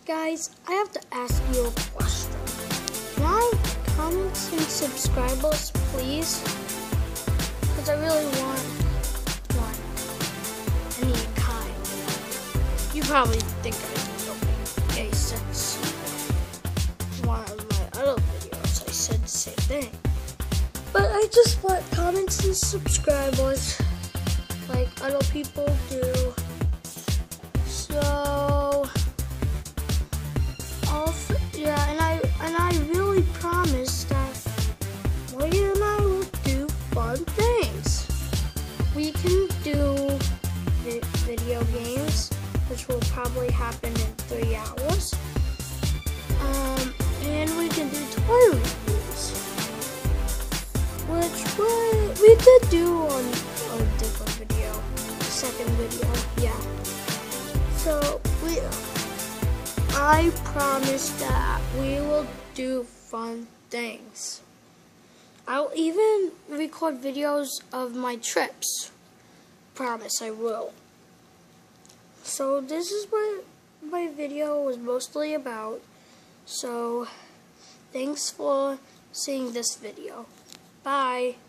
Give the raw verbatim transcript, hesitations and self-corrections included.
Guys, I have to ask you a question. Can I comment and subscribers, please? Because I really want one. Any kind. You probably think I don't make any sense. One of my other videos, I said the same thing. But I just want comments and subscribers like other people do. So, also, yeah, and I and I really promise that Morgan and I will do fun things. We can do vi video games, which will probably happen in three hours. Um, and we can do toy reviews, which we, we did do on, on a different video, the second video, yeah. So, we, I promise that we will do fun things. I'll even record videos of my trips. Promise I will. So this is what my video was mostly about. So thanks for seeing this video. Bye.